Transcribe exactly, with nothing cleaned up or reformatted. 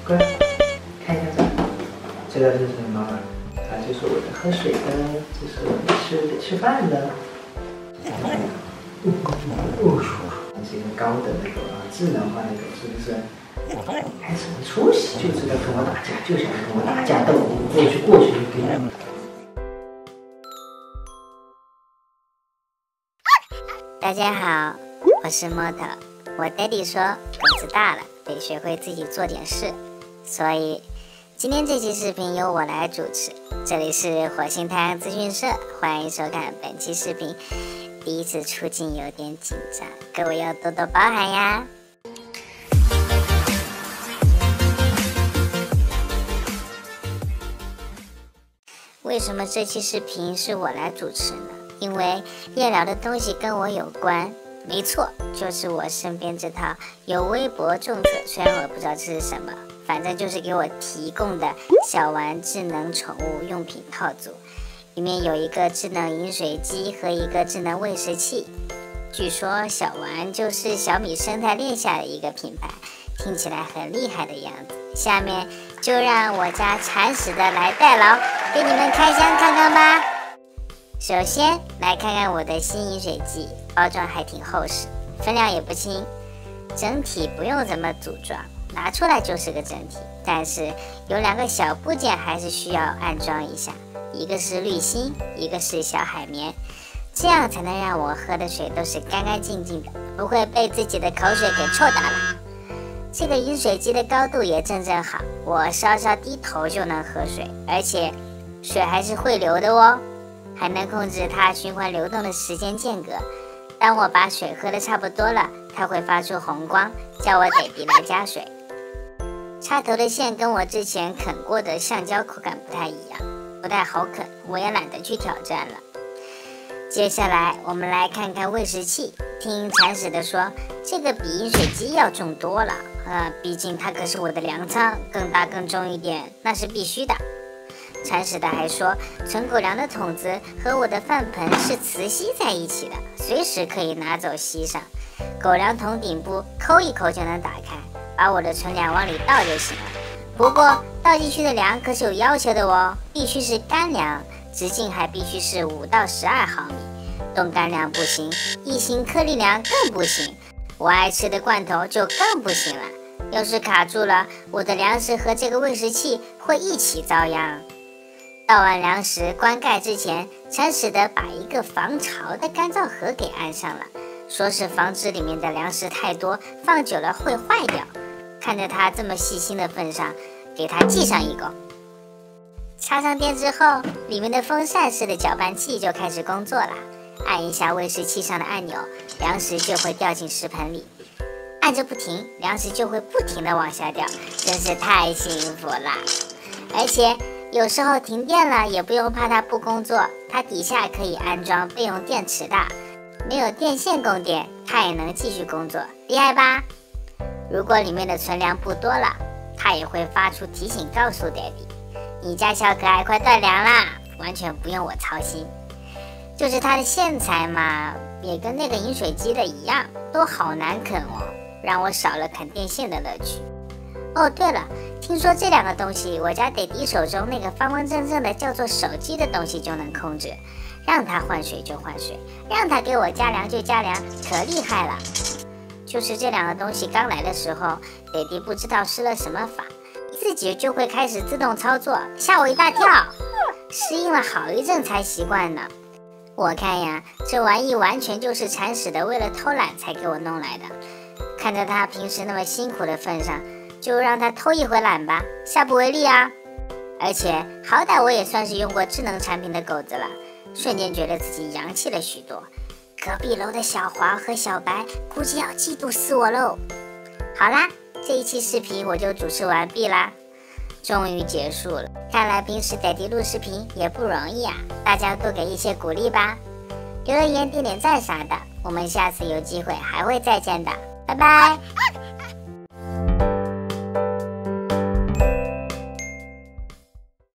过来看一下这，这个是什么？啊，这是我的喝水的，这是我的吃的吃饭的。哦哦，这是一个高等的狗啊，智能化的狗是不是？还什么出息？就知道跟我打架，就想跟我打架斗殴，过去过去就给你。 大家好，我是莫特。我爹地说，狗子大了得学会自己做点事，所以今天这期视频由我来主持。这里是火星太阳资讯社，欢迎收看本期视频。第一次出镜有点紧张，各位要多多包涵呀。为什么这期视频是我来主持呢？因为要聊的东西跟我有关，没错，就是我身边这套有微博众测，虽然我不知道这是什么，反正就是给我提供的小玩智能宠物用品套组，里面有一个智能饮水机和一个智能喂食器。据说小玩就是小米生态链下的一个品牌，听起来很厉害的样子。下面就让我家铲屎的来代劳，给你们开箱看看吧。首先来看看我的新饮水机，包装还挺厚实，分量也不轻，整体不用怎么组装，拿出来就是个整体。但是有两个小部件还是需要安装一下，一个是滤芯，一个是小海绵，这样才能让我喝的水都是干干净净的，不会被自己的口水给臭到了。这个饮水机的高度也正正好，我稍稍低头就能喝水，而且水还是会流的哦，还能控制它循环流动的时间间隔。当我把水喝得差不多了，它会发出红光，叫我得地来加水。插头的线跟我之前啃过的橡胶口感不太一样，不太好啃，我也懒得去挑战了。接下来我们来看看喂食器，听铲屎的说，这个比饮水机要重多了，呃，毕竟它可是我的粮仓，更大更重一点，那是必须的。铲屎的还说，存狗粮的桶子和我的饭盆是磁吸在一起的，随时可以拿走吸上。狗粮桶顶部抠一抠就能打开，把我的存粮往里倒就行了。不过倒进去的粮可是有要求的哦，必须是干粮，直径还必须是五到十二毫米，冻干粮不行，异形颗粒粮更不行，我爱吃的罐头就更不行了。要是卡住了，我的粮食和这个喂食器会一起遭殃。倒完粮食关盖之前，铲屎的把一个防潮的干燥盒给安上了，说是防止里面的粮食太多，放久了会坏掉。看着他这么细心的份上，给他记上一个。插上电之后，里面的风扇式的搅拌器就开始工作了，按一下喂食器上的按钮，粮食就会掉进食盆里，按着不停，粮食就会不停的往下掉，真是太幸福了。而且有时候停电了也不用怕它不工作，它底下可以安装备用电池的，没有电线供电，它也能继续工作，厉害吧？如果里面的存粮不多了，它也会发出提醒告诉爹地，你家小可爱快断粮啦，完全不用我操心。就是它的线材嘛，也跟那个饮水机的一样，都好难啃哦，让我少了啃电线的乐趣。哦，对了，听说这两个东西，我家爹地手中那个方方正正的叫做手机的东西就能控制，让它换水就换水，让它给我加粮就加粮，可厉害了。就是这两个东西刚来的时候，爹地不知道施了什么法，自己就会开始自动操作，吓我一大跳，适应了好一阵才习惯呢。我看呀，这玩意完全就是铲屎的为了偷懒才给我弄来的，看着他平时那么辛苦的份上，就让他偷一回懒吧，下不为例啊！而且好歹我也算是用过智能产品的狗子了，瞬间觉得自己洋气了许多。隔壁楼的小黄和小白估计要嫉妒死我喽！好啦，这一期视频我就主持完毕啦，终于结束了。看来平时爹地录视频也不容易啊，大家多给一些鼓励吧，留留言、点点赞啥的。我们下次有机会还会再见的，拜拜。